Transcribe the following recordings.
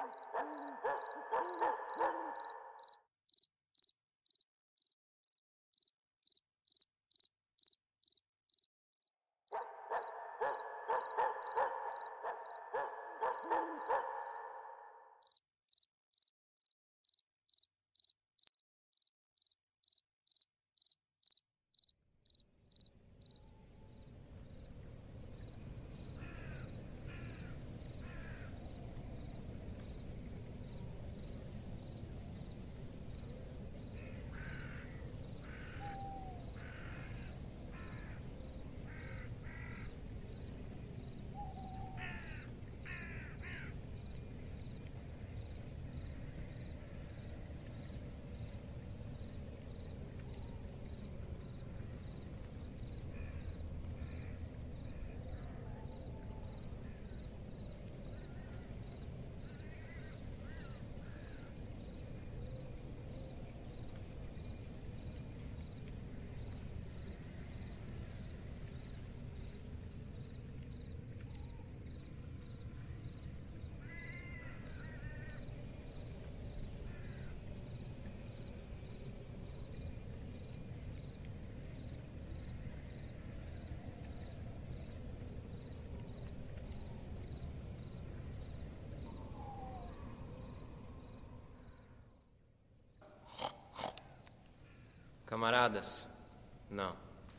Camaradas, não,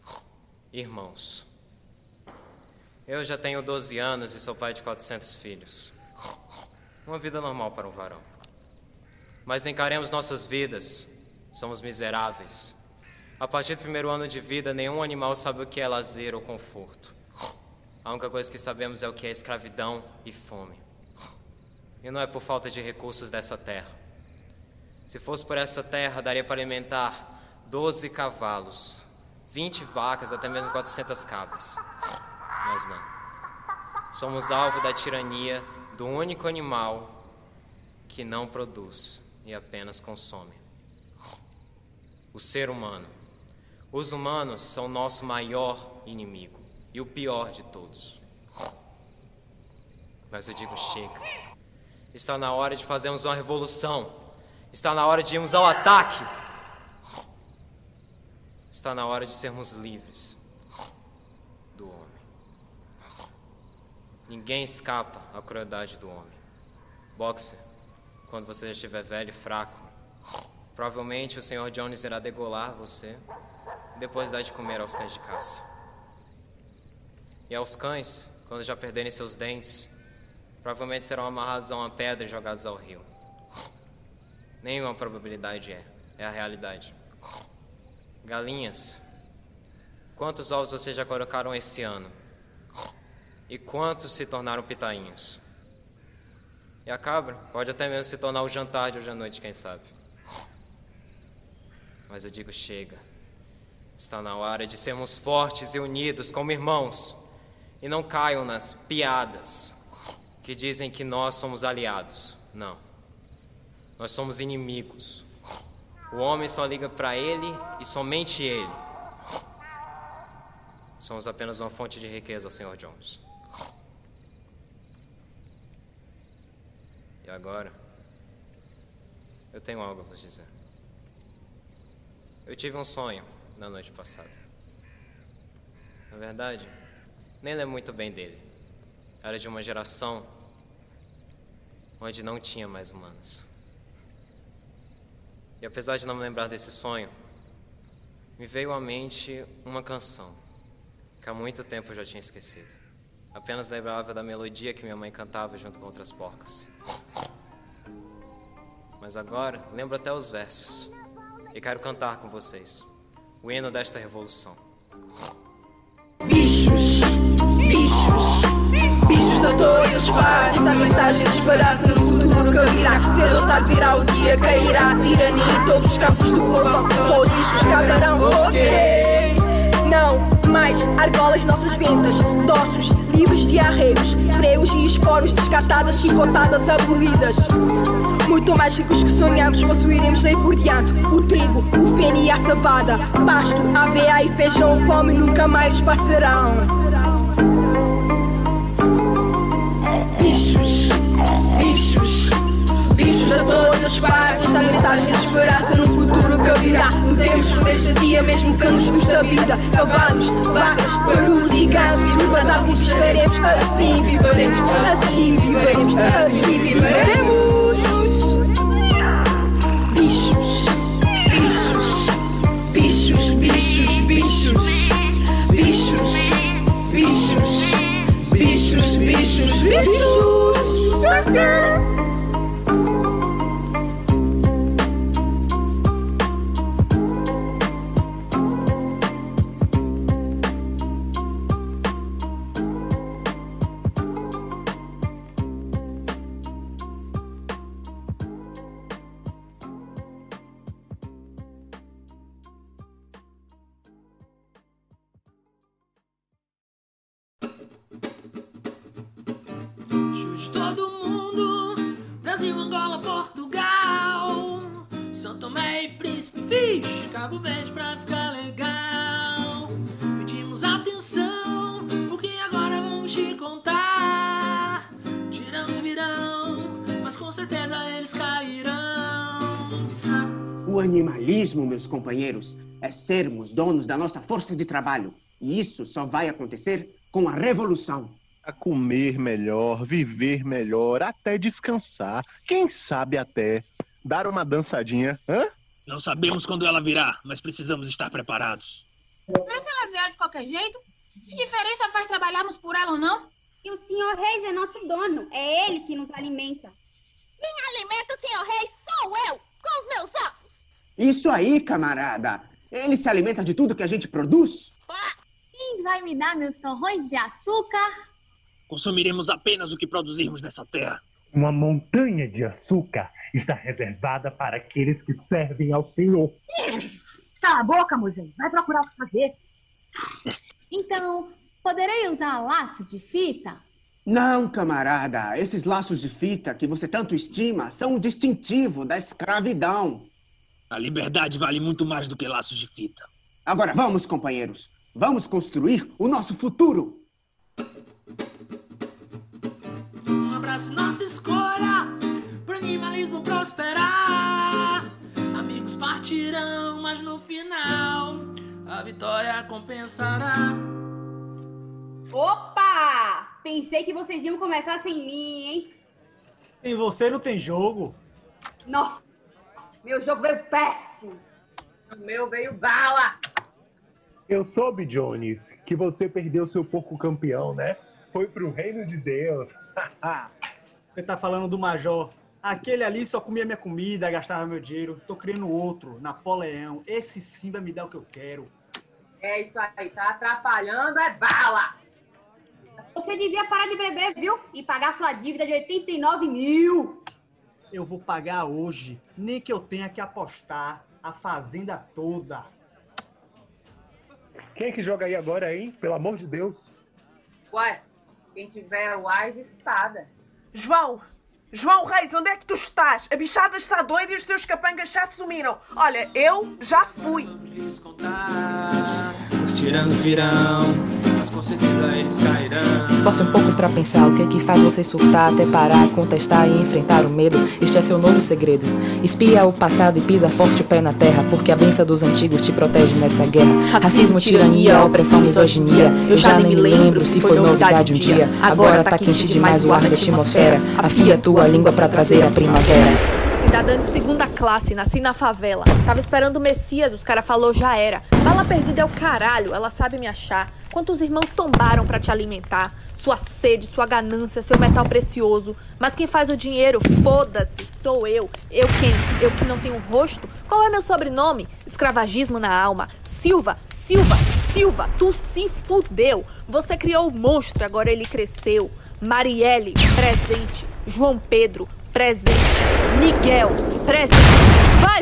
irmãos. Eu já tenho 12 anos e sou pai de 400 filhos. Uma vida normal para um varão. Mas encaremos nossas vidas, somos miseráveis. A partir do primeiro ano de vida, nenhum animal sabe o que é lazer ou conforto. A única coisa que sabemos é o que é escravidão e fome. E não é por falta de recursos dessa terra. Se fosse por essa terra, daria para alimentar 12 cavalos, 20 vacas, até mesmo 400 cabras. Mas não. Somos alvo da tirania do único animal que não produz e apenas consome. O ser humano. Os humanos são nosso maior inimigo e o pior de todos. Mas eu digo, chega. Está na hora de fazermos uma revolução. Está na hora de irmos ao ataque. Está na hora de sermos livres do homem. Ninguém escapa à crueldade do homem. Boxer, quando você já estiver velho e fraco, provavelmente o Sr. Jones irá degolar você e depois dar de comer aos cães de caça. E aos cães, quando já perderem seus dentes, provavelmente serão amarrados a uma pedra e jogados ao rio. Nenhuma probabilidade é a realidade. Galinhas, quantos ovos vocês já colocaram esse ano? E quantos se tornaram pitainhos? E a cabra pode até mesmo se tornar o jantar de hoje à noite, quem sabe? Mas eu digo, chega. Está na hora de sermos fortes e unidos como irmãos. E não caiam nas piadas que dizem que nós somos aliados. Não. Nós somos inimigos. O homem só liga para ele e somente ele. Somos apenas uma fonte de riqueza ao Sr. Jones. E agora, eu tenho algo a vos dizer. Eu tive um sonho na noite passada. Na verdade, nem lembro muito bem dele. Era de uma geração onde não tinha mais humanos. E apesar de não me lembrar desse sonho, me veio à mente uma canção que há muito tempo eu já tinha esquecido. Apenas lembrava da melodia que minha mãe cantava junto com outras porcas. Mas agora lembro até os versos e quero cantar com vocês o hino desta revolução. Bichos, bichos, bichos da todas as partes. Essa mensagem de esperança no futuro que virá. Cedo ou tarde virá o dia, cairá a tirania em todos os campos do povo. Só os bichos cabrarão, ok? Não, mais argolas nossas ventas, dorsos livres de arreios, freios e esporos descartadas, chicotadas, abolidas. Muito mais ricos que sonhamos, possuiremos daí por diante o trigo, o feno e a cevada, pasto, aveia e feijão, fome nunca mais passarão. Bichos, bichos, bichos a todas as partes. Esta mensagem de esperança num futuro que virá. Lutemos por este dia mesmo que nos custa a vida. Cavalos, vacas, perus e gansos, liberdade conquistaremos. Assim viveremos, assim viveremos, assim viveremos. Bichos, bichos, bichos, bichos, bichos, bichos, bichos, bichos, bichos, bichos. De todo mundo, Brasil, Angola, Portugal, São Tomé e Príncipe, Fiz, Cabo Verde pra ficar legal. Pedimos atenção, porque agora vamos te contar. Tiranos virão, mas com certeza eles cairão. O animalismo, meus companheiros, é sermos donos da nossa força de trabalho. E isso só vai acontecer com a revolução. A comer melhor, viver melhor, até descansar. Quem sabe até dar uma dançadinha, hã? Não sabemos quando ela virá, mas precisamos estar preparados. Mas se ela vier de qualquer jeito, que diferença faz trabalharmos por ela ou não? E o Sr. Reis é nosso dono, é ele que nos alimenta. Quem alimenta o Sr. Reis sou eu, com os meus ossos. Isso aí, camarada. Ele se alimenta de tudo que a gente produz. Quem vai me dar meus torrões de açúcar? Consumiremos apenas o que produzirmos nessa terra. Uma montanha de açúcar está reservada para aqueles que servem ao Senhor. Cala a boca, Moisés. Vai procurar o que fazer. Então, poderei usar laço de fita? Não, camarada. Esses laços de fita que você tanto estima são o distintivo da escravidão. A liberdade vale muito mais do que laços de fita. Agora vamos, companheiros. Vamos construir o nosso futuro. Abrace nossa escolha pro animalismo prosperar. Amigos partirão, mas no final a vitória compensará. Opa! Pensei que vocês iam começar sem mim, hein? Sem você não tem jogo. Nossa, meu jogo veio péssimo. O meu veio bala. Eu soube, Jones, que você perdeu seu porco campeão, né? Foi pro reino de Deus. Você tá falando do Major. Aquele ali só comia minha comida, gastava meu dinheiro. Tô criando outro, Napoleão. Esse sim vai me dar o que eu quero. É isso aí, tá atrapalhando, é bala. Você devia parar de beber, viu? E pagar sua dívida de 89 mil. Eu vou pagar hoje, nem que eu tenha que apostar a fazenda toda. Quem é que joga aí agora, hein? Pelo amor de Deus. Ué, quem tiver o ar de espada. João Reis, onde é que tu estás? A bichada está doida e os teus capangas já sumiram. Olha, eu já fui. Os tiranos virão, mas com certeza eles cairão. Se esforce um pouco pra pensar o que é que faz você surtar, até parar, contestar e enfrentar o medo. Este é seu novo segredo. Espia o passado e pisa forte o pé na terra, porque a benção dos antigos te protege nessa guerra. Racismo, tirania, opressão, misoginia. Eu já nem me lembro se foi novidade um dia. Agora tá quente demais o ar da atmosfera. Afia tua língua pra trazer a primavera. Cidadã de segunda classe, nasci na favela. Tava esperando o Messias, os cara falou já era. Bala perdida é o caralho, ela sabe me achar. Quantos irmãos tombaram pra te alimentar? Sua sede, sua ganância, seu metal precioso. Mas quem faz o dinheiro, foda-se, sou eu. Eu quem? Eu que não tenho rosto? Qual é meu sobrenome? Escravagismo na alma. Silva, tu se fudeu. Você criou o monstro, agora ele cresceu. Marielle, presente. João Pedro, presente. Miguel, presente. Vai!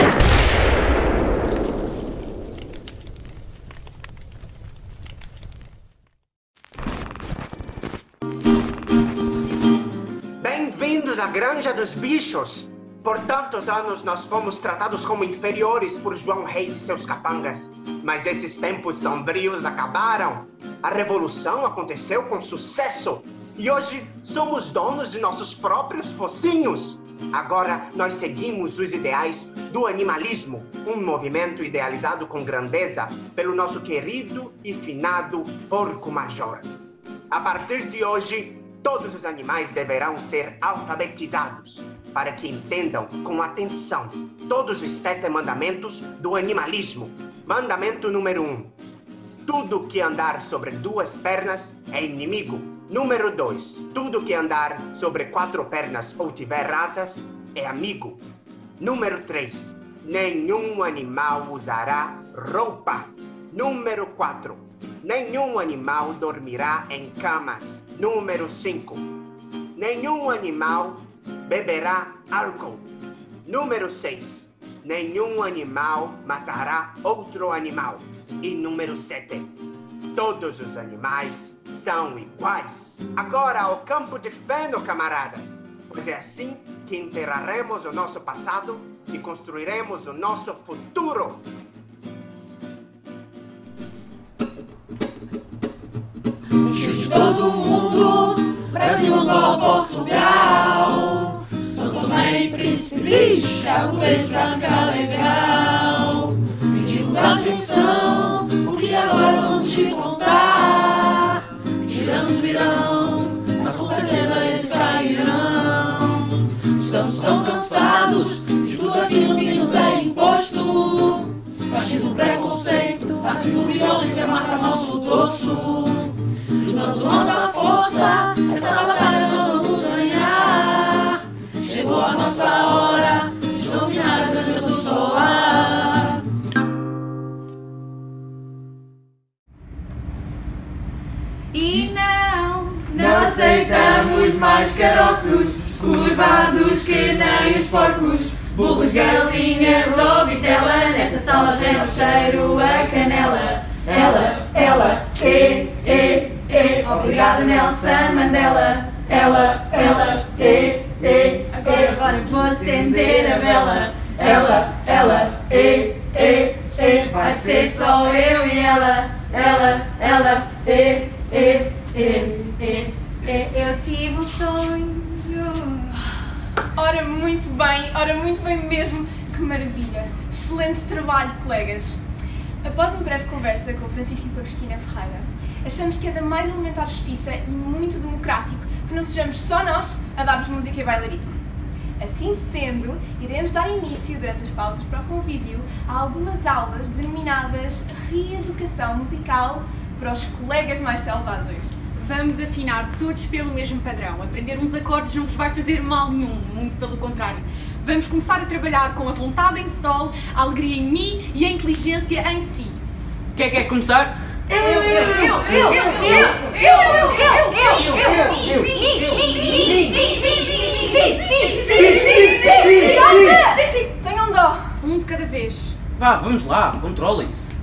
Bem-vindos à Granja dos Bichos. Por tantos anos nós fomos tratados como inferiores por João Reis e seus capangas. Mas esses tempos sombrios acabaram. A revolução aconteceu com sucesso. E hoje somos donos de nossos próprios focinhos. Agora nós seguimos os ideais do animalismo, um movimento idealizado com grandeza pelo nosso querido e finado porco-major. A partir de hoje, todos os animais deverão ser alfabetizados para que entendam com atenção todos os 7 mandamentos do animalismo. Mandamento número 1. Tudo que andar sobre 2 pernas é inimigo. Número 2. Tudo que andar sobre 4 pernas ou tiver asas é amigo. Número 3. Nenhum animal usará roupa. Número 4. Nenhum animal dormirá em camas. Número 5. Nenhum animal beberá álcool. Número 6. Nenhum animal matará outro animal. E número 7. Todos os animais são iguais. Agora ao campo de feno, camaradas, pois é assim que enterraremos o nosso passado e construiremos o nosso futuro. Bichos de todo mundo, Brasil, Angola, Portugal, São Tomé e Príncipe, vixe, Cabo Verde pra ficar legal. Pedimos atenção, porque agora vamos te contar. Tiranos virão, mas com certeza eles cairão. Estamos tão cansados de tudo aquilo que nos é imposto. Machismo, preconceito, racismo, violência marca nosso dorso. Juntando nossa força, essa batalha nós vamos ganhar. Chegou a nossa hora de dominar a grande do soar. E não aceitamos mais caroços, curvados que nem os porcos, burros, galinhas ou vitela. Nesta sala gera o cheiro a canela. Ela, obrigada Nelson Mandela. Ela, agora vou acender a vela. Ela, vai ser só eu e ela. Eu tive um sonho. Ora, muito bem mesmo. Que maravilha. Excelente trabalho, colegas. Após uma breve conversa com o Francisco e com a Cristina Ferreira, achamos que é da mais elementar justiça e muito democrático que não sejamos só nós a darmos música e bailarico. Assim sendo, iremos dar início, durante as pausas para o convívio, a algumas aulas denominadas Reeducação Musical para os colegas mais selvagens. Vamos afinar todos pelo mesmo padrão. Aprender uns acordes não vos vai fazer mal nenhum, muito pelo contrário. Vamos começar a trabalhar com a vontade em sol, a alegria em mi e a inteligência em si. Quem quer começar? Eu. Tenham dó. Um de cada vez. Vá, vamos lá, controlem-se.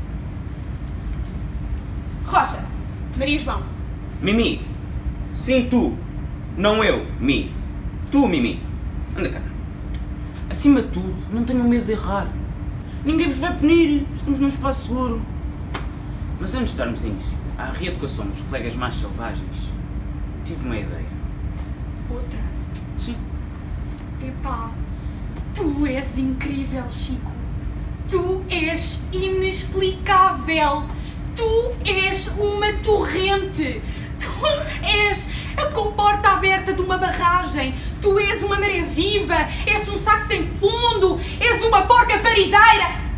Rocha. Maria João. Mimi. Sim, tu. Não eu, Mi. Tu, Mimi. Anda cá. Acima de tudo, não tenham medo de errar. Ninguém vos vai punir. Estamos num espaço seguro. Mas antes de darmos início à reeducação dos colegas mais selvagens, tive uma ideia. Outra? Sim. Epá, tu és incrível, Chico. Tu és inexplicável. Tu és uma torrente. Tu és a comporta aberta de uma barragem. Tu és uma maré viva. És um saco sem fundo. És uma porca parideira.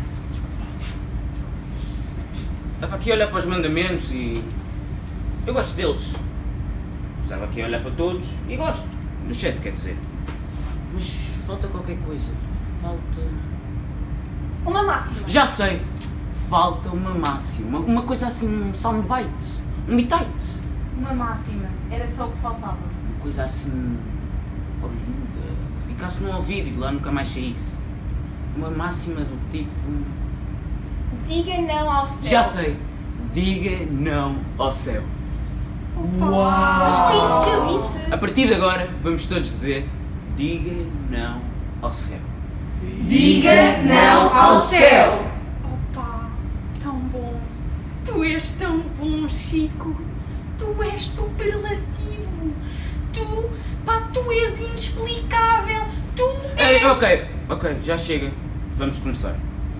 Estava aqui a olhar para os mandamentos e... eu gosto deles. Estava aqui a olhar para todos e gosto. Do 7, quer dizer. Mas falta qualquer coisa. Falta... uma máxima. Já sei. Falta uma máxima. Uma coisa assim, um soundbite. Um bitite. Uma máxima. Era só o que faltava. Uma coisa assim... orelhuda. Que ficasse no ouvido e de lá nunca mais saísse. Uma máxima do tipo... diga não ao céu. Já sei. Diga não ao céu. Uau! Mas foi isso que eu disse. A partir de agora, vamos todos dizer... diga não ao céu. Diga não ao céu. Opa, tão bom. Tu és tão bom, Chico. Tu és superlativo. Tu és inexplicável. Ei, ok, já chega. Vamos começar.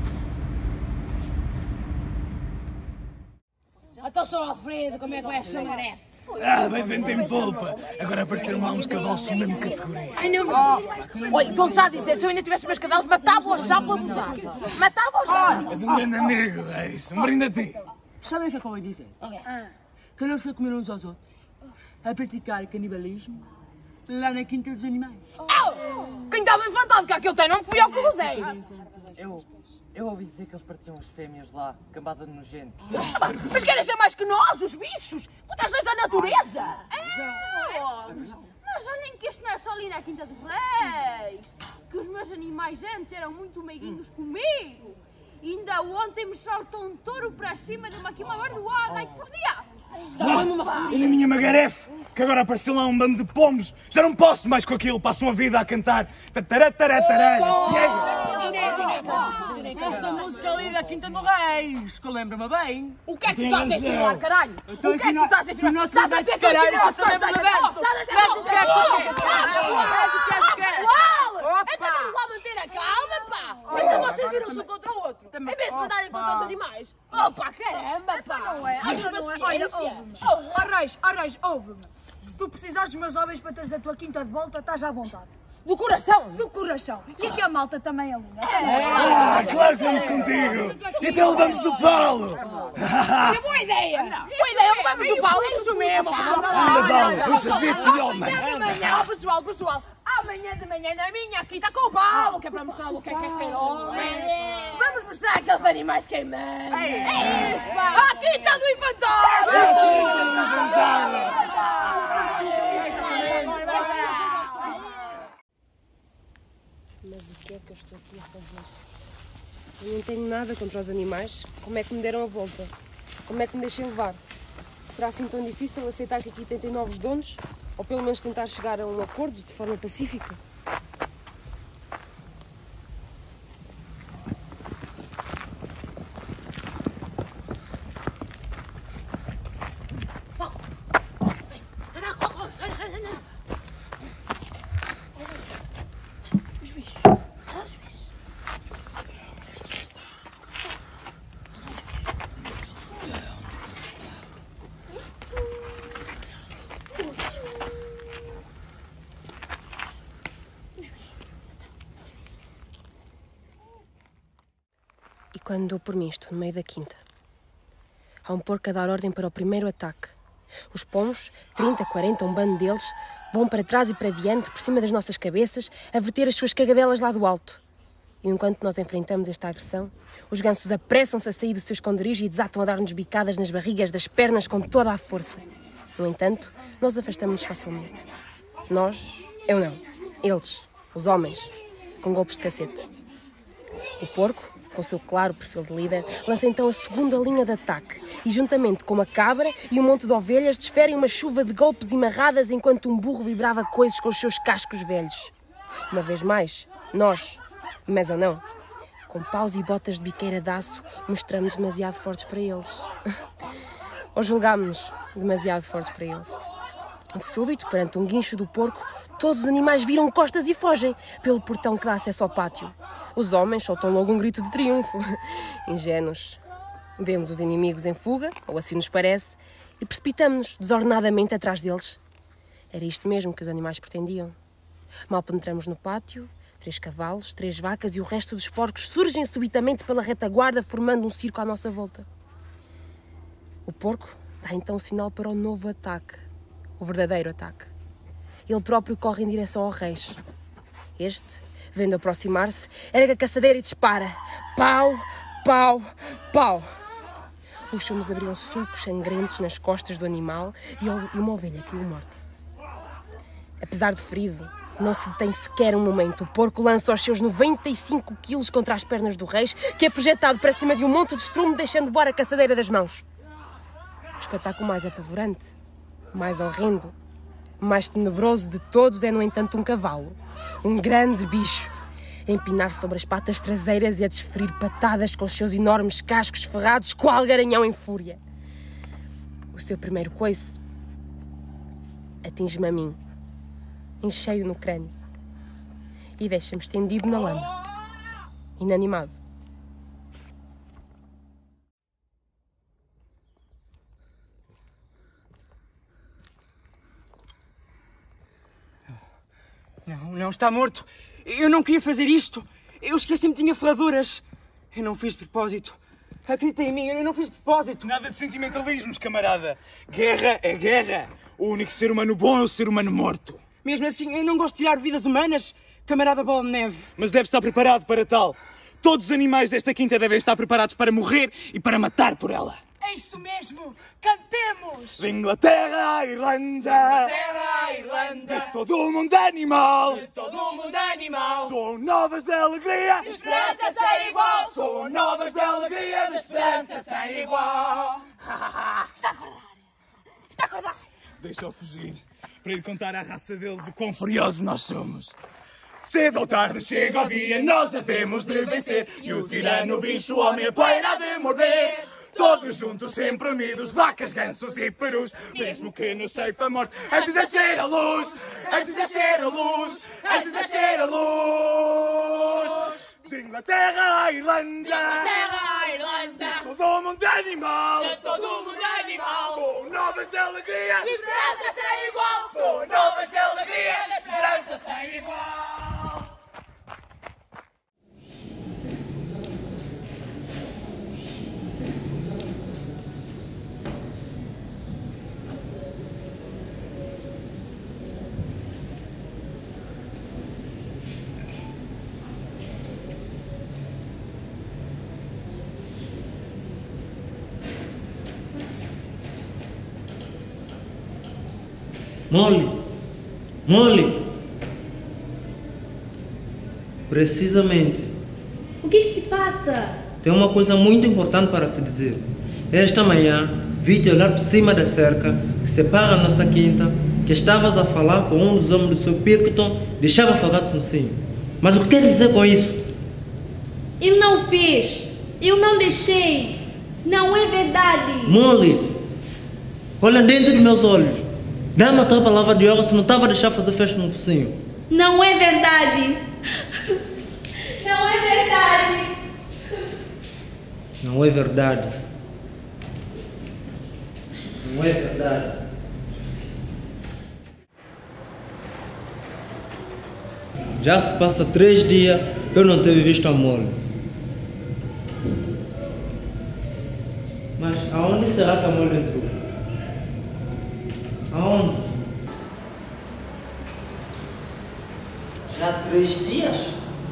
Então, Sr. Alfredo, como é que vai a sua maré? Bem feito em polpa. Agora apareceram lá uns cavalos na mesma categoria. Ai, não. Olha, estou-lhe já a dizer, se eu ainda tivesse meus cavalos, matava-os já para abusar. Matava-os já. És um grande amigo, Reis. Um brinde a ti. Sabem o que é que eu vou dizer? Que não se comer uns aos outros a praticar canibalismo lá na Quinta dos Animais. Quem estava infantado que aquilo tem, não fui eu que o dei. Eu ouvi dizer que eles partiam as fêmeas lá, cambada de nojentos. Mas querem ser mais que nós, os bichos? Putas leis da natureza! Mas olhem que isto não é só ali na Quinta dos Reis. Que os meus animais antes eram muito meiguinhos comigo. E ainda ontem me saltou um touro para cima, deu-me aqui uma bardoada. Ai, por diabo! E na minha magarefe, que agora apareceu lá um bando de pombos. Já não posso mais com aquilo, passo uma vida a cantar. Esta música ali da Quinta dos Reis, que lembra-me bem. O que é que tu estás a ensinar, caralho? O que é que tu estás a ensinar? Tu não te metes, caralho, que eu também me levanto. Mas o que é que tu queres? Então vamos lá manter a calma, pá! Então vocês viram-se um contra o outro. Em vez de batalhem contra os animais. Opa, caramba, pá! Não é? Olha, ouve-me. Arreis, ouve-me. Se tu precisares dos meus homens para trazer a tua quinta de volta, estás à vontade. Do coração? Do coração. E aqui a malta também é linda. Claro que vamos contigo. E até levamos o Paulo. Olha, boa ideia. Boa ideia, levamos o Paulo. É isso mesmo. Anda, Paulo, vamos fazer-te homem. Amanhã de manhã, pessoal. Amanhã de manhã na minha quinta com o Paulo, que é para mostrar o que é ser homem. Vamos mostrar aqueles animais que mandam. A quinta do infantário. Mas o que é que eu estou aqui a fazer? Eu não tenho nada contra os animais. Como é que me deram a volta? Como é que me deixei levar? Será assim tão difícil aceitar que aqui tem novos donos? Ou pelo menos tentar chegar a um acordo de forma pacífica? E quando dou por mim, estou no meio da quinta. Há um porco a dar ordem para o primeiro ataque. Os pombos, 30, 40, um bando deles, vão para trás e para diante, por cima das nossas cabeças, a verter as suas cagadelas lá do alto. E enquanto nós enfrentamos esta agressão, os gansos apressam-se a sair do seu esconderijo e desatam a dar-nos bicadas nas barrigas, das pernas, com toda a força. No entanto, nós afastamos-nos facilmente. Nós, eu não. Eles, os homens, com golpes de cacete. O porco, com o seu claro perfil de líder, lança então a segunda linha de ataque e, juntamente com uma cabra e um monte de ovelhas, desferem uma chuva de golpes e marradas enquanto um burro vibrava coisas com os seus cascos velhos. Uma vez mais, nós, mas ou não, com paus e botas de biqueira de aço, mostramos demasiado fortes para eles. Ou julgámos-nos demasiado fortes para eles. De súbito, perante um guincho do porco, todos os animais viram costas e fogem pelo portão que dá acesso ao pátio. Os homens soltam logo um grito de triunfo. Ingênuos. Vemos os inimigos em fuga, ou assim nos parece, e precipitamos-nos desordenadamente atrás deles. Era isto mesmo que os animais pretendiam. Mal penetramos no pátio, 3 cavalos, 3 vacas e o resto dos porcos surgem subitamente pela retaguarda, formando um circo à nossa volta. O porco dá então o sinal para o novo ataque. O verdadeiro ataque. Ele próprio corre em direção ao Reis. Este, vendo aproximar-se, ergue a caçadeira e dispara. Pau, pau, pau. Os chumos abriam sulcos sangrentos nas costas do animal e uma ovelha caiu morta. Apesar de ferido, não se detém sequer um momento. O porco lança os seus 95 quilos contra as pernas do Reis, que é projetado para cima de um monte de estrume, deixando voar a caçadeira das mãos. O espetáculo mais apavorante, mais horrendo, mais tenebroso de todos é, no entanto, um cavalo. Um grande bicho, a empinar sobre as patas traseiras e a desferir patadas com os seus enormes cascos ferrados, qual garanhão em fúria. O seu primeiro coice atinge-me a mim, em cheio no crânio. e deixa-me estendido na lama, inanimado. Não, está morto. Eu não queria fazer isto. Eu esqueci-me que tinha ferraduras. Eu não fiz de propósito. Acredita em mim, eu não fiz de propósito. Nada de sentimentalismos, camarada. Guerra é guerra. O único ser humano bom é o ser humano morto. Mesmo assim, eu não gosto de tirar vidas humanas, camarada Bola de Neve. Mas deve estar preparado para tal. Todos os animais desta quinta devem estar preparados para morrer e para matar por ela. É isso mesmo! Cantemos! De Inglaterra à Irlanda, de todo o mundo animal, são novas de alegria, de esperança sem igual! São novas de alegria, de esperança sem igual. Está a acordar! Deixa-o fugir, para ir contar à raça deles o quão furiosos nós somos. Cedo ou tarde chega o dia, nós havemos de vencer, e o tirano bicho, o homem, a poeira de morder. Todos juntos, sempre unidos, vacas, gansos e perus, mesmo que nos ceife a morte, antes de nascer a luz, antes de nascer a luz, antes de nascer a luz. De Inglaterra à Irlanda, de todo o mundo animal, são novas de alegria, de esperança sem igual! São novas de alegria, de esperança sem igual. Molly, precisamente. O que se passa? Tem uma coisa muito importante para te dizer. Esta manhã vi-te olhar por cima da cerca que separa a nossa quinta, que estavas a falar com um dos homens do seu Picton, deixava afogar-te no sim. Mas o que quer dizer com isso? Eu não fiz, eu não deixei, não é verdade. Molly, olha dentro dos meus olhos. Dá-me a tua palavra de honra se não estava a deixar fazer festa no focinho. Não é verdade. Não é verdade. Não é verdade. Não é verdade. Já se passa 3 dias que eu não tenho visto a Molly. Mas aonde será que a Molly entrou? Aonde? Já 3 dias?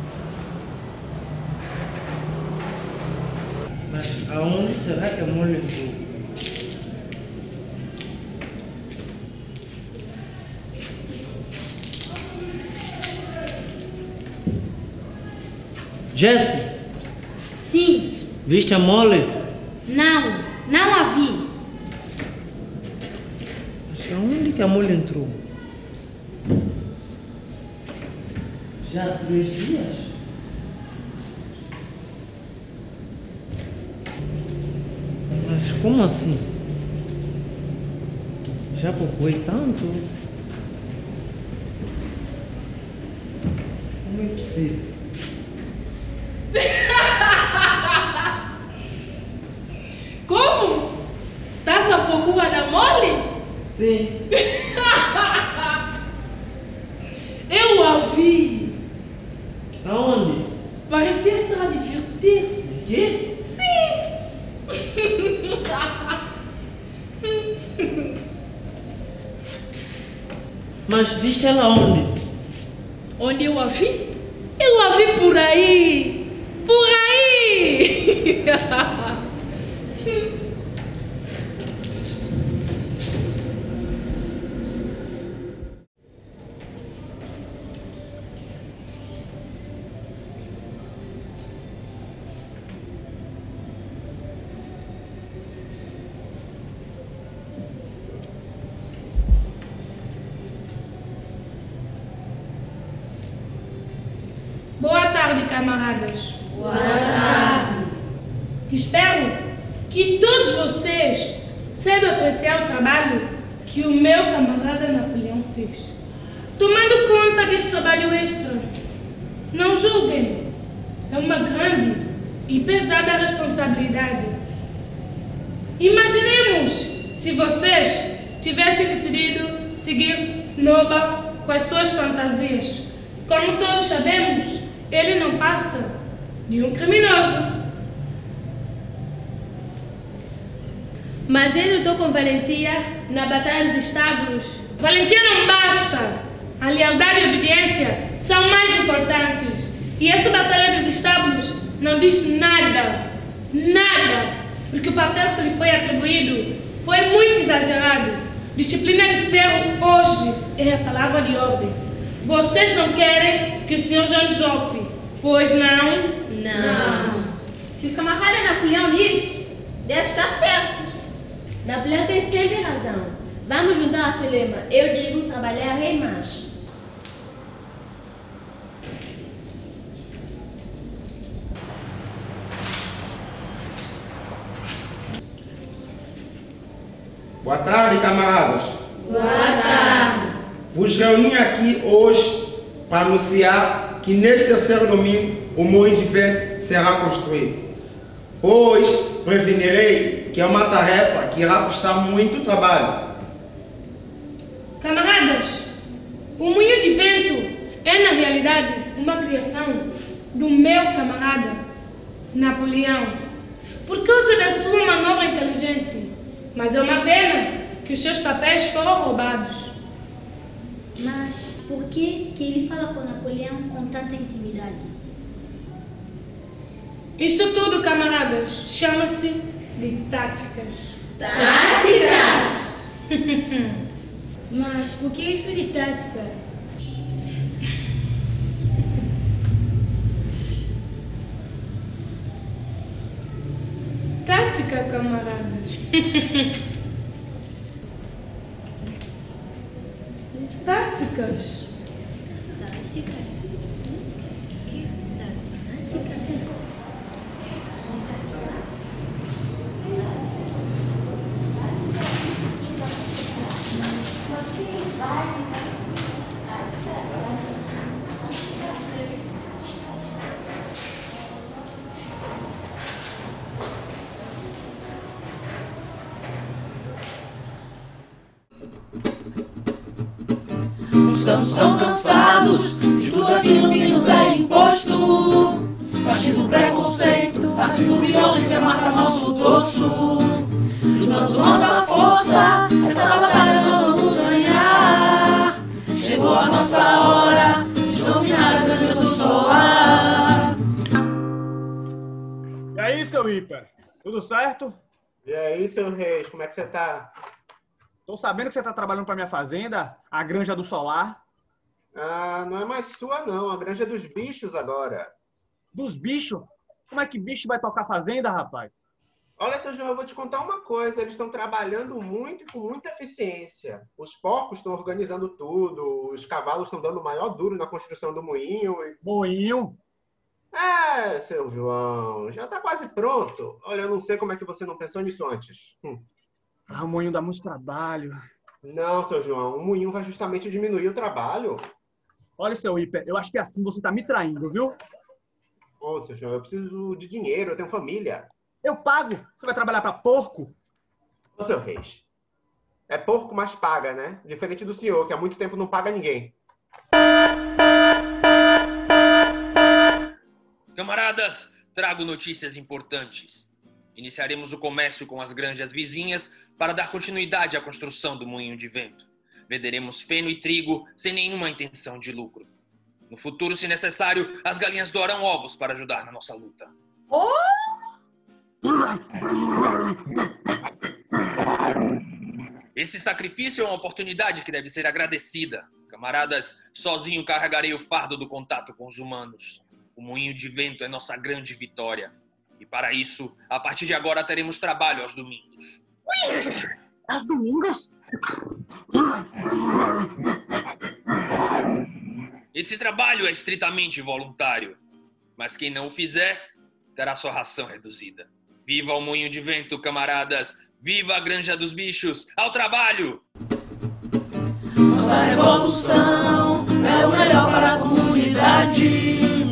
Mas aonde será que a Molly entrou? Jessie? Sim. Viste a Molly? Não, não a vi. Mas aonde que a Molly entrou? Já 3 dias? Mas como assim? Já procurei tanto? Como é possível? Como? Estás à procura da Molly? Sim. Eu a vi. Aonde? Parecia estar a divertir-se. De quê? Sim. Mas viste ela onde? Onde eu a vi? Eu a vi por aí. Por aí. Boa tarde, camaradas. Boa tarde. Espero que todos vocês saibam apreciar o trabalho que o meu camarada Napoleão fez, tomando conta desse trabalho extra. Não julguem. É uma grande e pesada responsabilidade. Imaginemos se vocês tivessem decidido seguir Snowball com as suas fantasias. Como todos sabemos, ele não passa de um criminoso. Mas ele lutou com valentia na Batalha dos Estábulos. Valentia não basta. A lealdade e a obediência são mais importantes. E essa Batalha dos Estábulos não diz nada. Nada. Porque o papel que lhe foi atribuído foi muito exagerado. Disciplina de ferro hoje é a palavra de ordem. Vocês não querem que o Sr. Jones volte, pois não? Não. Se o camarada Napoleão diz, deve estar certo. Napoleão tem sempre razão. Vamos juntar a seu lema. Eu digo trabalhar rei macho. Boa tarde, camaradas. Boa tarde. Vos reuni aqui hoje para anunciar que neste terceiro domingo o moinho de vento será construído. Pois prevenirei que é uma tarefa que irá custar muito trabalho. Camaradas, o moinho de vento é na realidade uma criação do meu camarada Napoleão, por causa da sua manobra inteligente. Mas é uma pena que os seus papéis foram roubados. Mas por que ele fala com Napoleão com tanta intimidade? Isso tudo, camaradas, chama-se de táticas. Táticas? Mas o que é isso de tática? Tática, camaradas. Táticas. Estamos tão cansados de tudo aquilo que nos é imposto. Machismo, preconceito, racismo, violência marca nosso dorso. Juntando nossa força, essa batalha nós vamos ganhar. Chegou a nossa hora de dominar a grande do solar. E aí, seu Hiper? Tudo certo? E aí, seu Reis, como é que você tá? Tô sabendo que você tá trabalhando pra minha fazenda, a Granja do Solar. Ah, não é mais sua não, a Granja dos Bichos agora. Dos bichos? Como é que bicho vai tocar fazenda, rapaz? Olha, seu João, eu vou te contar uma coisa, eles estão trabalhando muito e com muita eficiência. Os porcos estão organizando tudo, os cavalos estão dando o maior duro na construção do moinho. Moinho? É, seu João, já tá quase pronto. Olha, eu não sei como é que você não pensou nisso antes. Ah, o moinho dá muito trabalho. Não, seu João, o moinho vai justamente diminuir o trabalho. Olha, seu Hiper, eu acho que assim você tá me traindo, viu? Ô, seu João, eu preciso de dinheiro, eu tenho família. Eu pago. Você vai trabalhar pra porco? Ô, seu Reis, é porco, mas paga, né? Diferente do senhor, que há muito tempo não paga ninguém. Camaradas, trago notícias importantes. Iniciaremos o comércio com as granjas vizinhas para dar continuidade à construção do moinho de vento. Venderemos feno e trigo sem nenhuma intenção de lucro. No futuro, se necessário, as galinhas doarão ovos para ajudar na nossa luta. Esse sacrifício é uma oportunidade que deve ser agradecida. Camaradas, sozinho carregarei o fardo do contato com os humanos. O moinho de vento é nossa grande vitória. E para isso, a partir de agora teremos trabalho aos domingos. Aos domingos? Esse trabalho é estritamente voluntário. Mas quem não o fizer, terá sua ração reduzida. Viva o moinho de vento, camaradas! Viva a Granja dos Bichos! Ao trabalho! Nossa revolução é o melhor para a comunidade.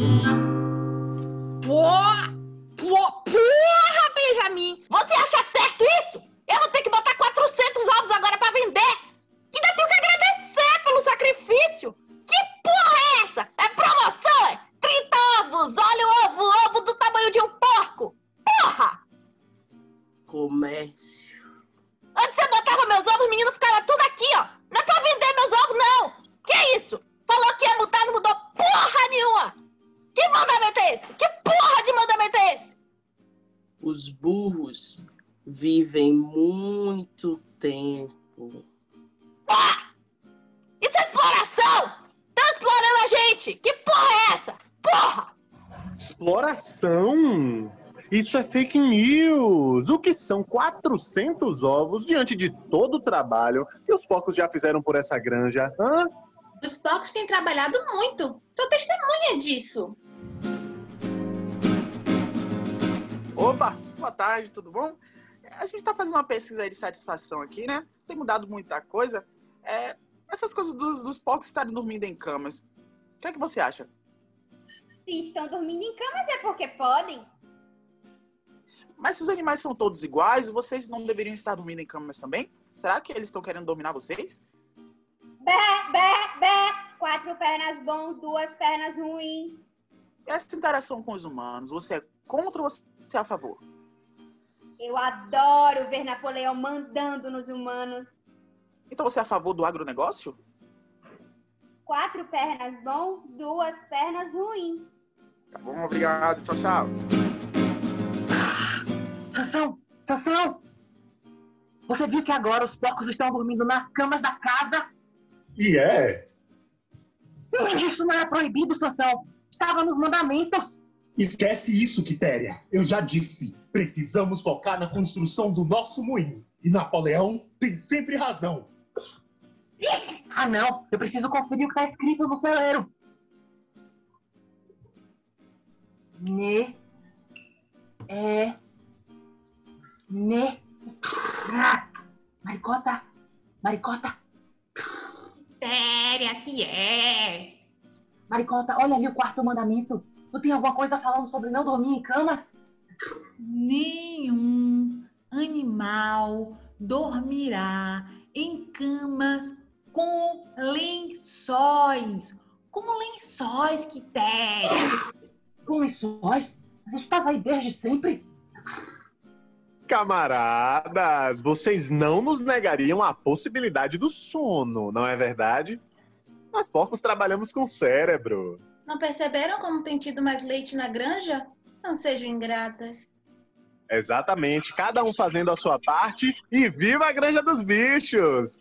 comércio. Onde você botava meus ovos, o menino ficava tudo aqui, ó. Não é pra vender meus ovos, não. Que é isso? Falou que ia mudar, não mudou porra nenhuma. Que mandamento é esse? Que porra de mandamento é esse? Os burros vivem muito tempo. Ah! Isso é exploração! Estão explorando a gente! Que porra é essa? Porra! Exploração? Isso é fake news! O que são 400 ovos diante de todo o trabalho que os porcos já fizeram por essa granja? Hã? Os porcos têm trabalhado muito. Sou testemunha disso. Opa, boa tarde, tudo bom? A gente está fazendo uma pesquisa aí de satisfação aqui, né? Tem mudado muita coisa. Essas coisas dos porcos estarem dormindo em camas. O que é que você acha? Se estão dormindo em camas é porque podem. Mas se os animais são todos iguais, vocês não deveriam estar dormindo em camas também? Será que eles estão querendo dominar vocês? Bé, bé, bé. 4 pernas bom, 2 pernas ruim. Essa interação com os humanos, você é contra ou você é a favor? Eu adoro ver Napoleão mandando nos humanos. Então você é a favor do agronegócio? 4 pernas bom, 2 pernas ruim. Tá bom, obrigado. Tchau, tchau. Sansão! Você viu que agora os porcos estão dormindo nas camas da casa? E é? Isso não é proibido, Sansão. Estava nos mandamentos. Esquece isso, Quitéria. Eu já disse. Precisamos focar na construção do nosso moinho. E Napoleão tem sempre razão. Ah, não. Eu preciso conferir o que está escrito no celeiro. Maricota. Quitéria, que é? Maricota, olha ali o 4º mandamento. Não tem alguma coisa falando sobre não dormir em camas? Nenhum animal dormirá em camas com lençóis. Com lençóis, Quitéria. Com lençóis? Mas estava aí desde sempre. Camaradas, vocês não nos negariam a possibilidade do sono, não é verdade? Nós porcos trabalhamos com cérebro. Não perceberam como tem tido mais leite na granja? Não sejam ingratas. Exatamente, cada um fazendo a sua parte e viva a Granja dos Bichos!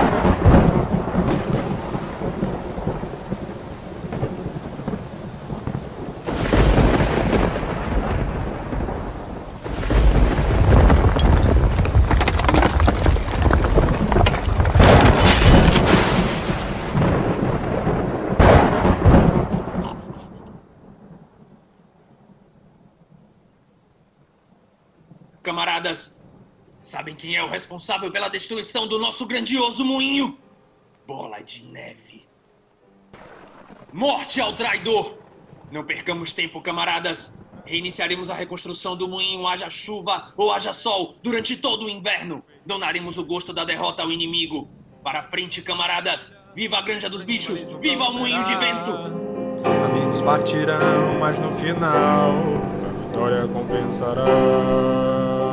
Camaradas, sabem quem é o responsável pela destruição do nosso grandioso moinho? Bola de Neve. Morte ao traidor! Não percamos tempo, camaradas. Reiniciaremos a reconstrução do moinho, haja chuva ou haja sol, durante todo o inverno. Donaremos o gosto da derrota ao inimigo. Para frente, camaradas. Viva a Granja dos Bichos! Viva o moinho de vento! Amigos partirão, mas no final a vitória compensará.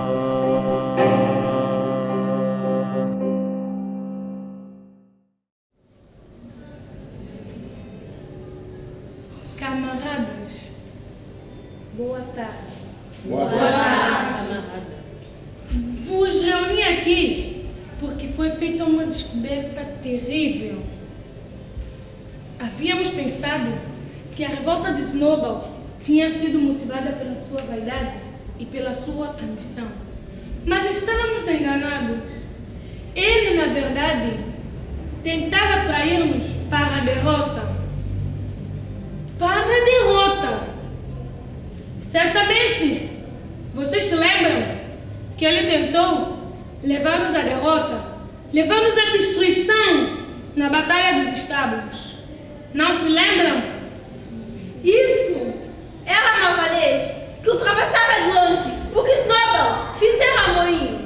Camaradas, boa tarde. Boa tarde, camarada. Vos reuni aqui porque foi feita uma descoberta terrível. Havíamos pensado que a revolta de Snowball tinha sido motivada pela sua vaidade e pela sua ambição. Mas estávamos enganados. Ele, na verdade, tentava atrair-nos para a derrota. Para a derrota. Certamente, vocês se lembram que ele tentou levar-nos à derrota, levar-nos à destruição na Batalha dos Estábulos. Não se lembram? Isso! Era a nova vez que os atravessava de longe, porque Snowball fizeram moinho.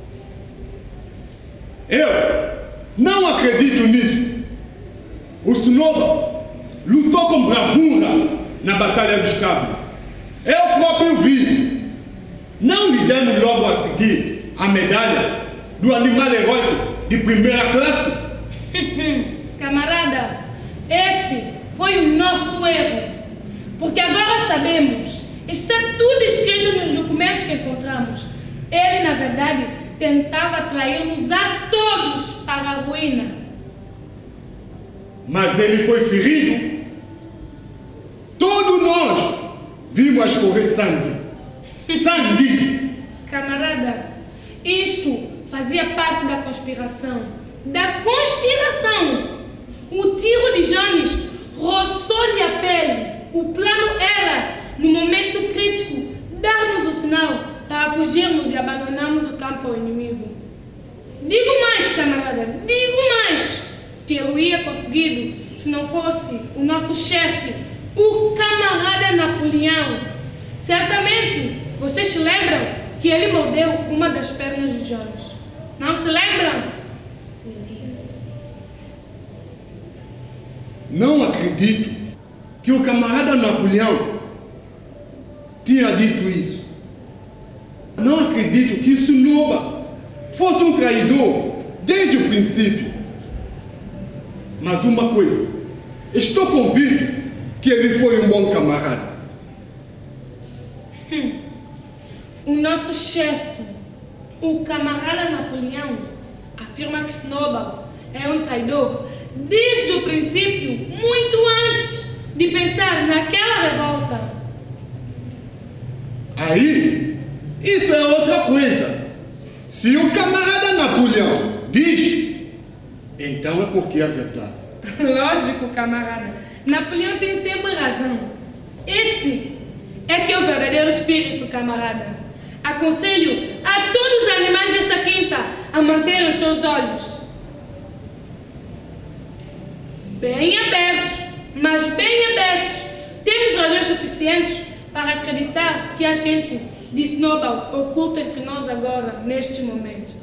Eu não acredito nisso. O Snowball lutou com bravura na Batalha dos Estábulos. Eu próprio vi. Não lhe demos logo a seguir aqui a medalha do animal heróico de primeira classe? Camarada, este foi o nosso erro. Porque agora sabemos, está tudo escrito nos documentos que encontramos. Ele, na verdade, tentava atrair-nos a todos para a ruína. Mas ele foi ferido. Todos nós vimos escorrer sangue. Sangue! Camarada, isto fazia parte da conspiração. Da conspiração! O tiro de Jones roçou-lhe a pele. O plano era, no momento crítico, dar-nos o sinal para fugirmos e abandonarmos o campo ao inimigo. Digo mais, camarada, digo mais. Tê-lo-ia conseguido se não fosse o nosso chefe, o camarada Napoleão. Certamente, vocês se lembram que ele mordeu uma das pernas de Jones. Não se lembram? Não acredito que o camarada Napoleão tinha dito isso. Não acredito que Sinoba fosse um traidor desde o princípio. Mas uma coisa, estou convicto que ele foi um bom camarada. O nosso chefe, o camarada Napoleão, afirma que Snowball é um traidor desde o princípio, muito antes de pensar naquela revolta. Aí, isso é outra coisa. Se o camarada Napoleão diz, então é porque é verdade. Lógico, camarada. Napoleão tem sempre razão. Esse é que é o verdadeiro espírito, camarada. Aconselho a todos os animais desta quinta a manterem os seus olhos bem abertos, mas bem abertos. Temos razões suficientes para acreditar que a gente de Snowball oculta entre nós agora, neste momento.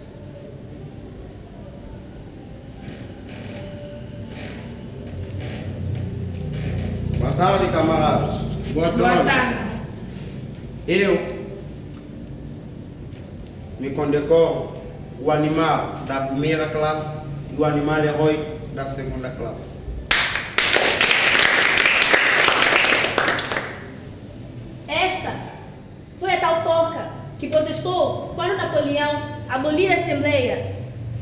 Boa tarde, camaradas. Boa tarde. Boa tarde. Eu me condecoro o animal da primeira classe e o animal heróico da segunda classe. Esta foi a tal porca que protestou quando Napoleão aboliu a Assembleia.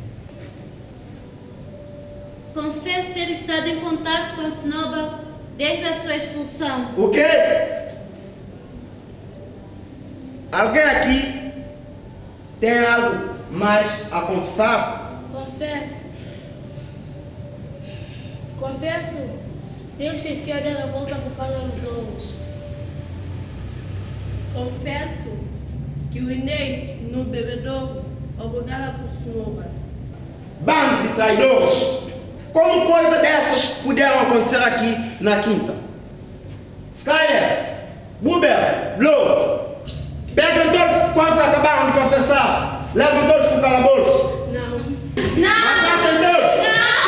Confesso ter estado em contato com Snowball desde a sua expulsão. O quê? Alguém aqui tem algo mais a confessar? Confesso ter chefiado a revolta por causa dos ovos. Confesso que urinei no bebedouro obrigada por Snowball. Bando de traidores! Como coisa dessas puderam acontecer aqui na quinta? Skyler, Buber, Blow, pegam todos quantos acabaram de confessar. Levam todos para o calabouço. Não. Matem todos.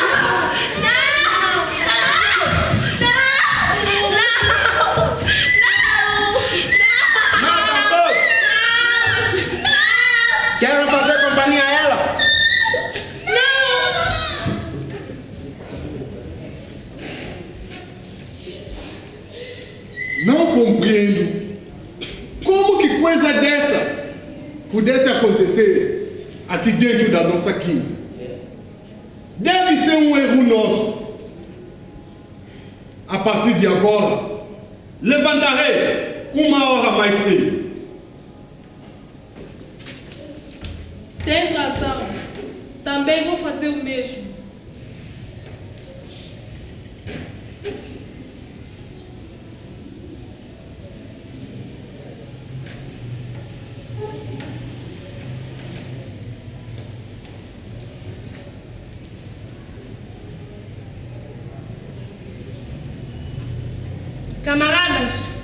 Matam todos. Querem fazer companhia a ela? Não compreendo como que coisa dessa pudesse acontecer aqui dentro da nossa quinta. Deve ser um erro nosso. A partir de agora, levantarei 1 hora mais cedo. Tens razão. Também vou fazer o mesmo. Camaradas,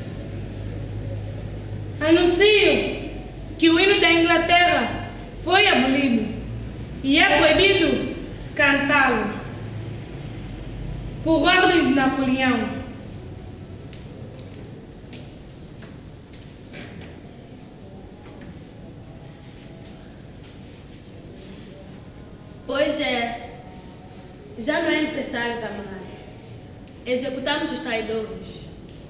anuncio que o hino da Inglaterra foi abolido e é proibido cantá-lo por ordem de Napoleão. Pois é. Já não é necessário, camarada. Executamos os traidores.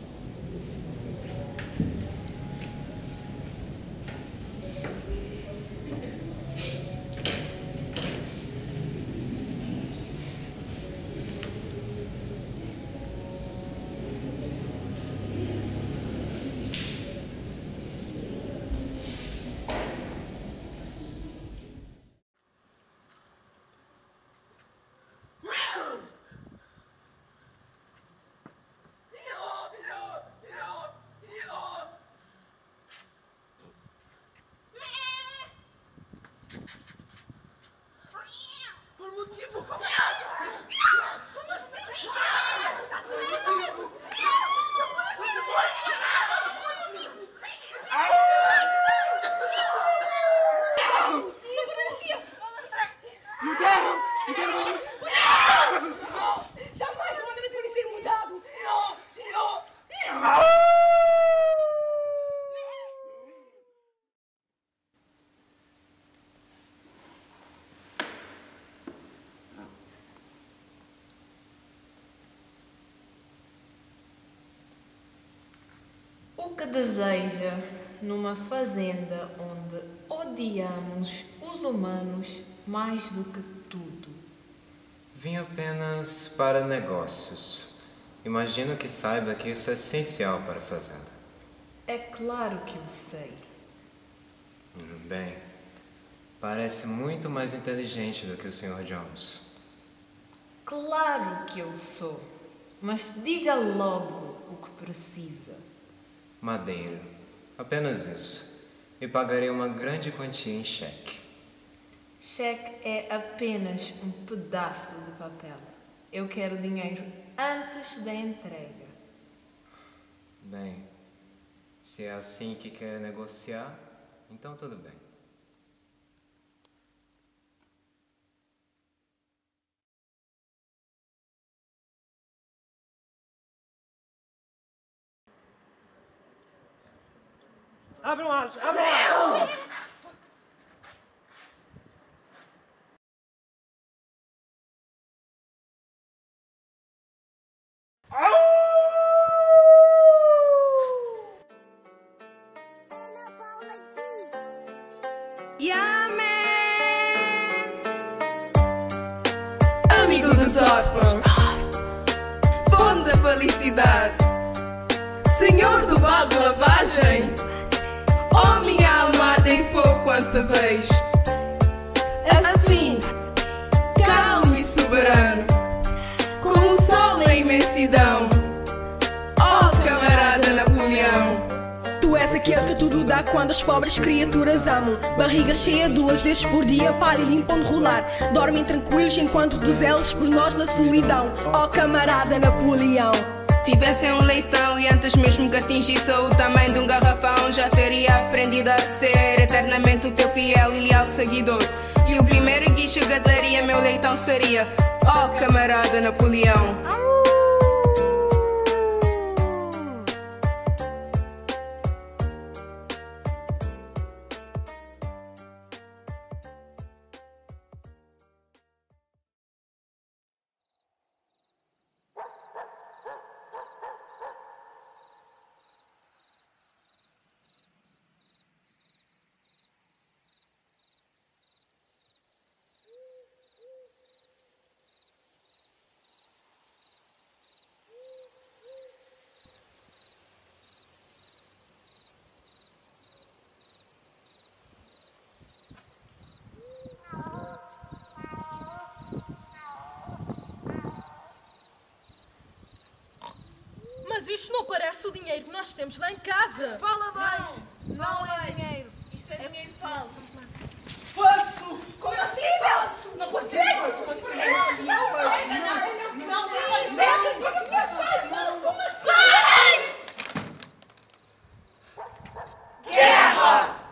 O que deseja numa fazenda onde odiamos os humanos mais do que tudo? Vim apenas para negócios. Imagino que saiba que isso é essencial para a fazenda. É claro que eu sei. Bem, parece muito mais inteligente do que o Sr. Jones. Claro que eu sou. Mas diga logo o que precisa. Madeira. Apenas isso. E pagarei uma grande quantia em cheque. Cheque é apenas um pedaço de papel. Eu quero dinheiro antes da entrega. Bem, se é assim que quer negociar, então tudo bem. Abre um abre um Yeah, man. Amigo dos órfãos, fonte da felicidade, senhor do balde de lavagem. Oh, minha alma arde em fogo quando te vejo. Assim, calmo e soberano, como o sol na imensidão. Oh, camarada Napoleão. Tu és aquele que tudo dá quando as pobres criaturas amam. Barriga cheia 2 vezes por dia, palha e limpam de rolar. Dormem tranquilos enquanto tu zelas por nós na solidão. Oh, camarada Napoleão. Tivesse um leitão e antes mesmo que atingisse o tamanho de um garrafão, já teria aprendido a ser eternamente o teu fiel e leal seguidor. E o primeiro guicho que daria meu leitão seria: oh, camarada Napoleão. Mas isto não parece o dinheiro que nós temos lá em casa. Fala mais. Não é dinheiro. Isto é dinheiro falso. Falso? Como assim falso? Não pode ser. Guerra!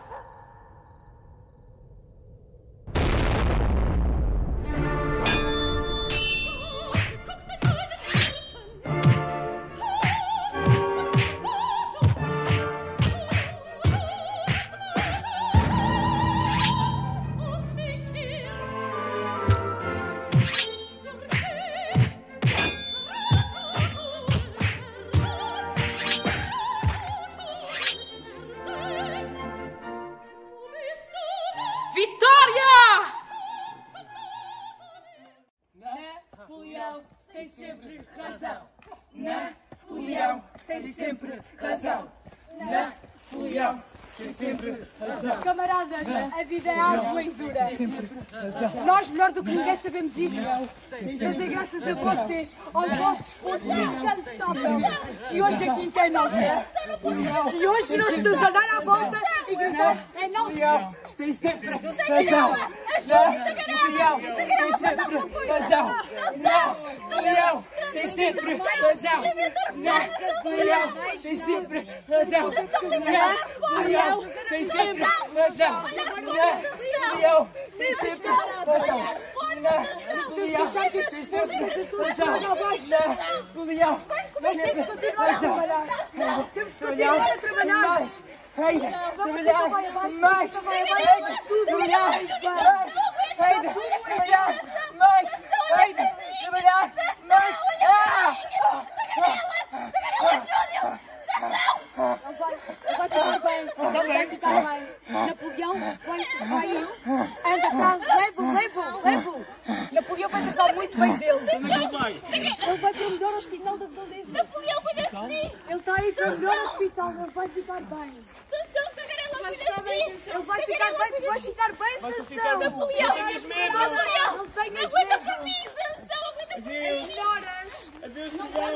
Vitória! Napoleão tem sempre razão. Napoleão tem sempre razão. Napoleão tem sempre razão. Camaradas, a vida é árdua e dura. Nós, melhor do que ninguém, sabemos isso. Mas é graças a vocês, ao vosso esforço incansável, que hoje a quinta é nossa. E hoje nós estamos a dar à volta e gritar: é nosso. Tem sempre razão. Napoleão tem sempre razão. Napoleão tem sempre razão. Napoleão tem sempre razão. Napoleão tem sempre razão. Napoleão tem sempre razão. Napoleão tem sempre razão. Napoleão Nós temos que continuar a trabalhar. Temos que continuar a trabalhar. Ainda, trabalhar mais, trabalhar mais, Vai ficar bem. Napoleão vai anda atrás, leva-o. Napoleão vai tratar muito bem dele. Ele vai para o melhor hospital da redondeza. Napoleão cuida de ti. Ele está aí para o melhor hospital, ele vai ficar bem. Ele vai ficar bem, tu vais ficar bem, Sansão. Napoleão, não tenhas medo. Aguenta por mim, Sansão, aguenta por mim. As senhoras. Adeus,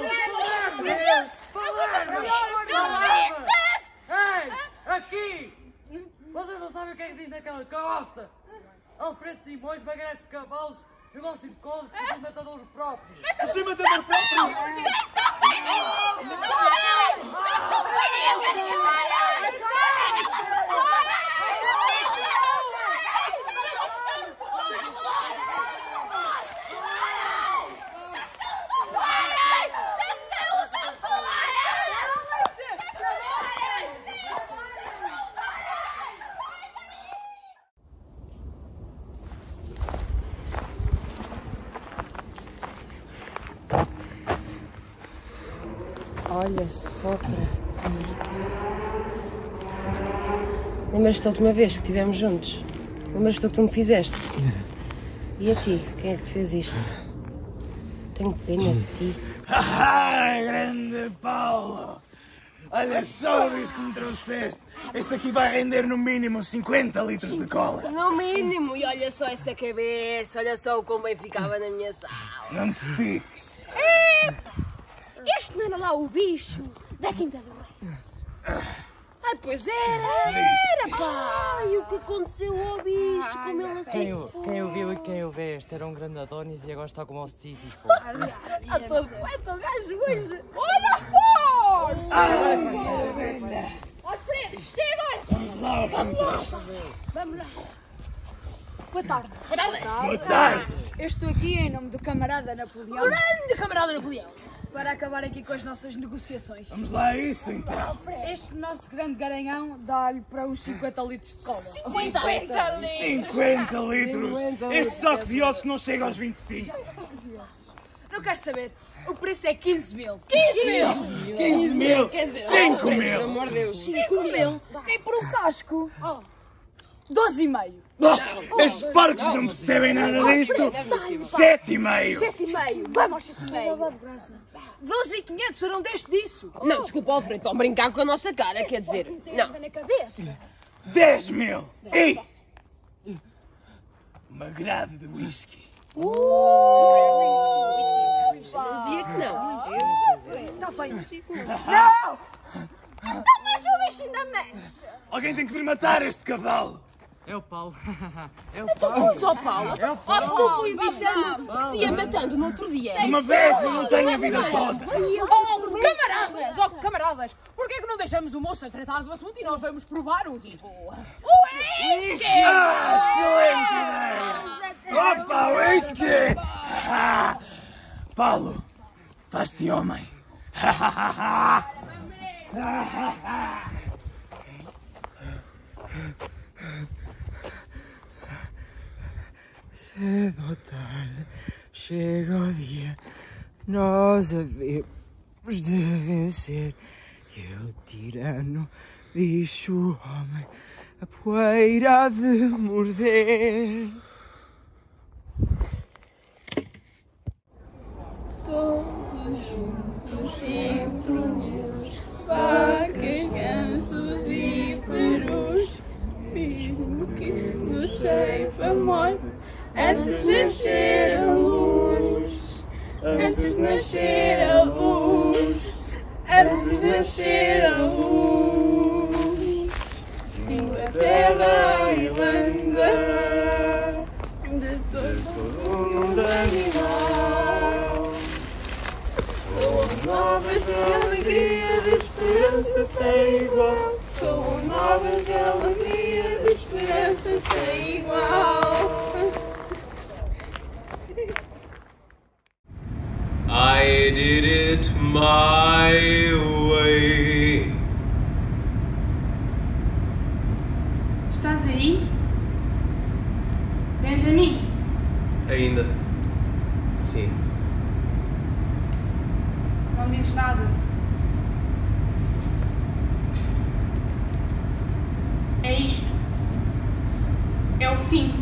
Ei, aqui! Vocês não sabem o que é que diz naquela carroça? Alfredo Simões, Magrete de Cavalos, negócio de coisas, e um matador próprio. Assim, matador próprio! Olha só para ti. Lembras-te da última vez que estivemos juntos? Lembras-te do que tu me fizeste? E a ti? Quem é que te fez isto? Tenho pena de ti. Grande Paulo! Olha só o bicho que me trouxeste. Este aqui vai render no mínimo 50 litros de cola. No mínimo! E olha só essa cabeça, olha só o como bem ficava na minha sala. Não te estiques. Este não era lá o bicho da Quinta do Reis? Ai, pois era, pá! Ai, o que aconteceu ao bicho? Como ele aceitou? Quem o viu e quem o vê, este era um grande Adonis e agora está como o Sísifo. Está todo poeta o gajo hoje! Olha os pós! Alfredo, chega agora! Vamos lá, Vamos lá! Boa tarde. Boa tarde. Eu estou aqui em nome do camarada Napoleão. Grande camarada Napoleão! Para acabar aqui com as nossas negociações. Vamos lá a isso, então. Este nosso grande garanhão dá-lhe para uns 50 litros de cola. 50 litros! 50 litros! Este saco de ossos não chega aos 25. Não queres saber? O preço é 15 mil. 15 mil! 15 mil! 5 mil! Pelo amor de Deus! 5 mil? Nem por um casco. 12,5. Estes porcos não percebem nada disto. 7,5. 7,5. Vamos aos 7,5. 12,500, eu não deixo disso. Não, desculpa, Alfredo, estão a brincar com a nossa cara, quer dizer. Não. Na cabeça. 10 mil. E uma grade de whisky. Dizia que não. Está feito. Não! Mas o bicho ainda mexe. Alguém tem que vir matar este cavalo. É o Paulo. É o Paulo. Só Paulo. Se não fui o bicho que te ia matando no outro dia. Uma vez eu não tenho a vida toda. Camaradas, porquê é que não deixamos o moço a tratar do assunto e nós vamos provar o tipo? O whisky! Excelente ideia! Opa, whisky! Paulo, faz-te homem. Cedo ou tarde chega o dia, nós havemos de vencer. E o tirano, bicho, homem, a poeira de morder. Todos juntos e brunhos, vacas, gansos e perus, mesmo que nos ceifa a morte, antes de nascer a luz, antes de nascer a luz, antes de nascer a luz. Inglaterra, Irlanda, de todo o mundo animal. São as novas de alegria, de esperança sem igual. São novas de alegria, de esperança sem igual. I did it my way. Estás aí? Benjamin? Ainda. Sim. Não dizes nada. É isto. É o fim.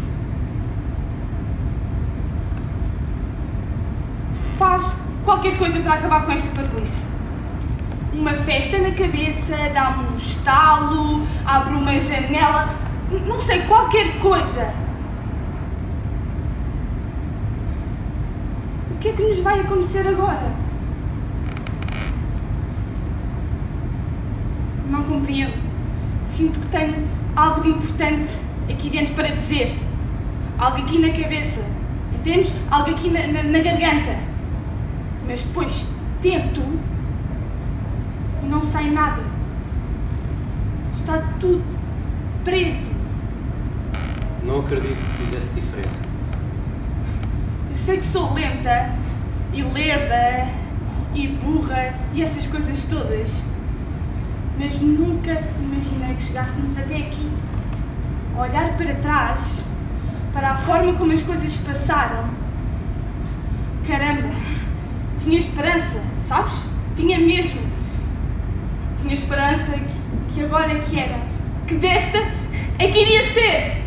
Faz qualquer coisa para acabar com esta parvoíce. Uma festa na cabeça, dá-me um estalo, abre uma janela, não sei, qualquer coisa. O que é que nos vai acontecer agora? Não compreendo. Sinto que tenho algo de importante aqui dentro para dizer. Algo aqui na cabeça. Entendes? Algo aqui na garganta. Mas depois tento e não sai nada. Está tudo preso. Não acredito que fizesse diferença. Eu sei que sou lenta e lerda e burra e essas coisas todas. Mas nunca imaginei que chegássemos até aqui. A olhar para trás, para a forma como as coisas passaram. Caramba! Tinha esperança, sabes? Tinha mesmo. Tinha esperança que agora é que era. Que desta é que iria ser.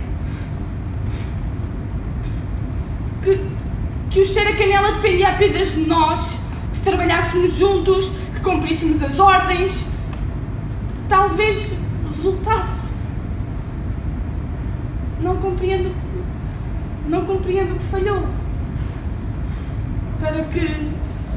Que o cheiro a canela dependia apenas de nós. Que se trabalhássemos juntos, que cumpríssemos as ordens. Talvez resultasse. Não compreendo o que falhou. Para que...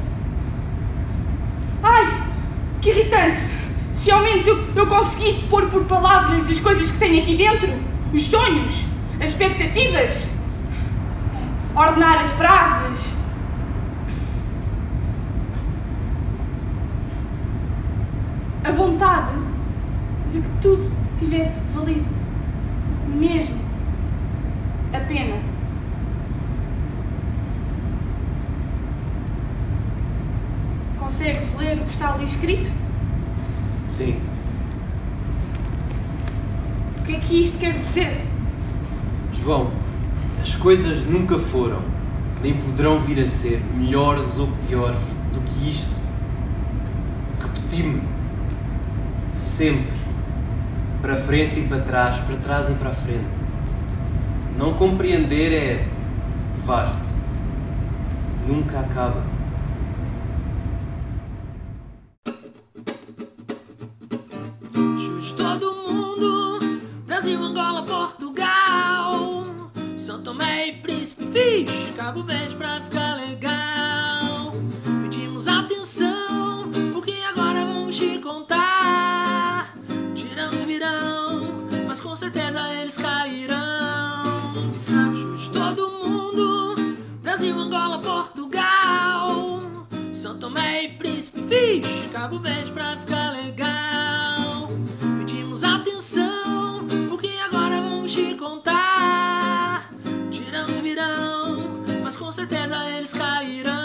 Ai, que irritante! Se ao menos eu conseguisse pôr por palavras as coisas que tenho aqui dentro, os sonhos, as expectativas, ordenar as frases. A vontade de que tudo tivesse valido mesmo a pena. Consegues ler o que está ali escrito? Sim. O que é que isto quer dizer? João, as coisas nunca foram, nem poderão vir a ser melhores ou piores do que isto. Repeti-me. Sempre. Para frente e para trás e para a frente. Não compreender é vasto. Nunca acaba. Chute todo mundo, Brasil, Angola, Portugal, São Tomé e Príncipe, fiz Cabo Verde pra ficar legal. Pedimos atenção, porque agora vamos te contar. Tiranos virão, mas com certeza eles cairão. Chute todo mundo, Brasil, Angola, Portugal, São Tomé e Príncipe, fiz Cabo Verde pra ficar legal. Pedimos atenção, porque agora vamos te contar. Tiranos virão, mas com certeza eles cairão.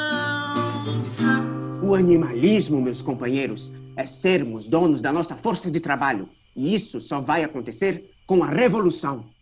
O animalismo, meus companheiros, é sermos donos da nossa força de trabalho. E isso só vai acontecer com a revolução.